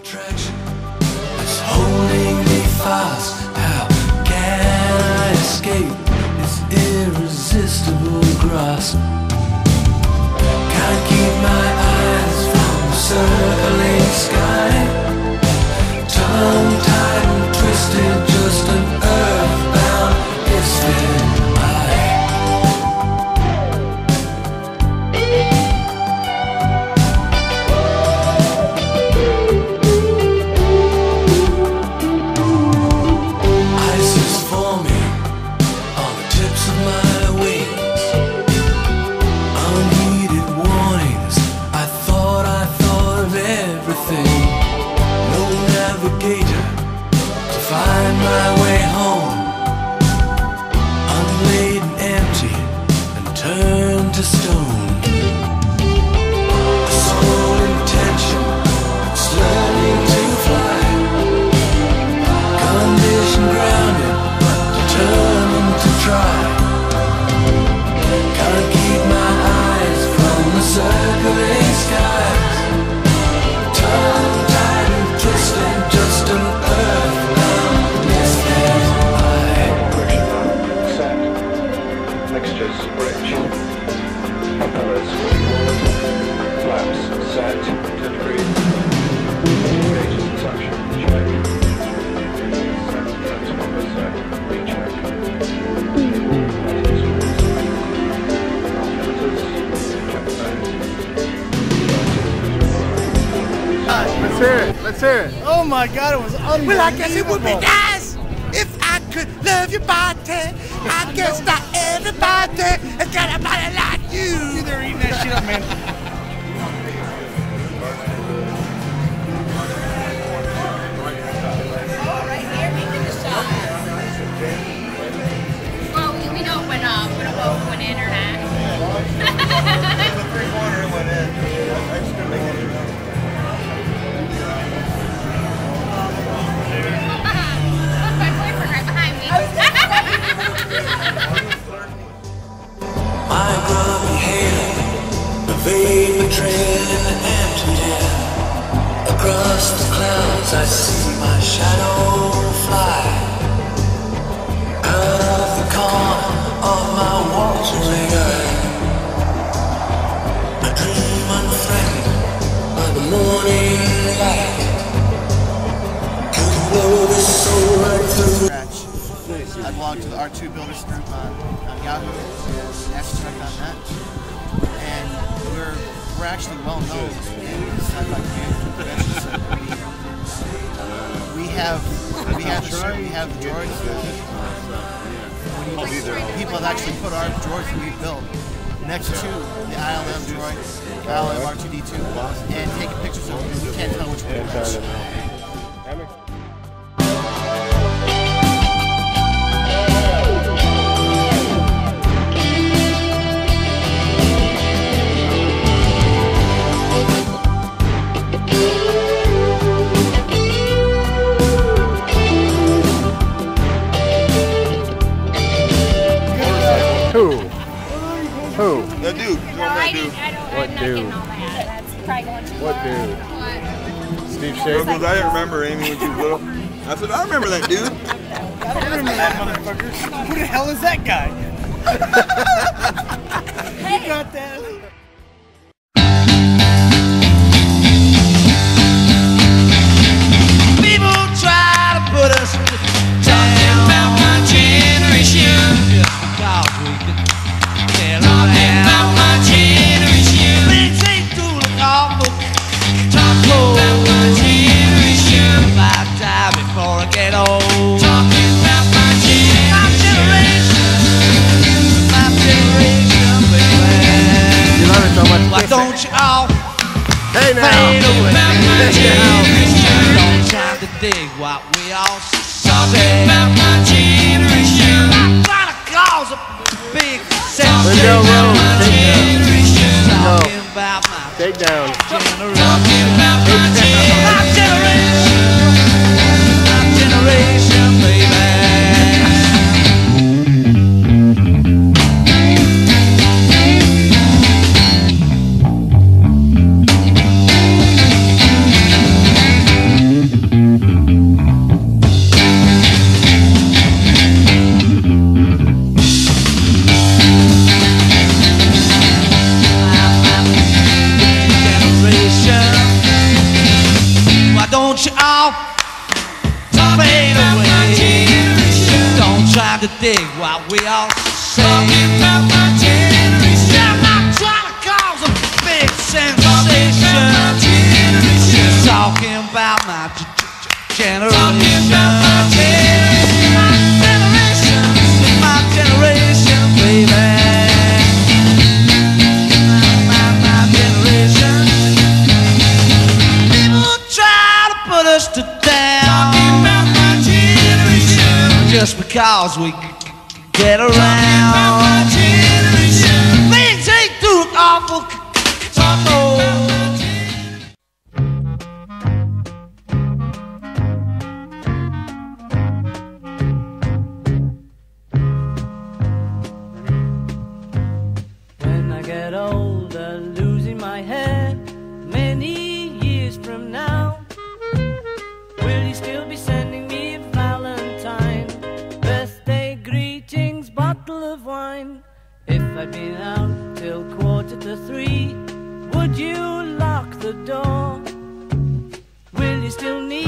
attraction is holding me fast. How can I escape its irresistible grasp? Can't keep my eyes from the circling sky. Tongue-tied and twisted, just an earthbound misfit. Find my way home, unladen, empty, and turned to stone. A sole intention, it's learning to fly. Condition grounded, but determined to try. Can't keep my eyes from the circling skies. Tongue-tied and twisted, just an earth. Mixtures, bridge, propellers, flaps, set, 10 degrees, gauges and suction, check, transformers, recheck, Let's hear it, let's hear it. Oh my God, it was unbelievable. Well, I guess it would be nice if I could love your body. I guess not everybody has got a body like you. They're eating that shit up, man. Right here, making the shot. Well, we know when a boat went in or not. The three-pointer went in. I just couldn't make it. My boyfriend right behind me. My grubby hair, a vapor trail in the empty air. Across the clouds I see my shadow fly. Out of the corner of my watering eye, I dream unthreatened by the morning light. Could blow this soul right through. I belong to the R2 Builders group on Yahoo, abstract.net, and we're actually well known in the sci-fi community convention. We have the droids. People have actually put our droids that we built next to the ILM droid, ILM R2D2, and taken pictures of them. We can't tell which one is which. Who? That dude. No, I don't. What I'm not dude? getting all that. That's probably going too What far. dude? What? Steve Because Shaver? I didn't remember Amy when she was little. I said, I remember that dude. I remember that motherfucker. Who the hell is that guy? You got that? People try to put us talking about my generation. Talking about my generation. They say through the comic. Talking about my generation. My time before I get old. Talking about my generation. My generation, baby. You love it so much. Why don't you all Hey now. fade away? Hey Don't time to dig what we all talking about my generation. I'm trying to cause a big sensation. Window road. Talking about my Take down. generation. Talking about my generation. My generation, baby. won't you all fade away? Don't try to dig what we all say. I'm not trying to cause a big sensation. Just talking about my generation. My generation, baby. My generation. People try to put us to down just because we get around. Things ain't too awful. When I get older, losing my hair, many years from now, will you still be sending me a Valentine, birthday greetings, bottle of wine? If I'd been out till 2:45, would you lock the door? Will you still need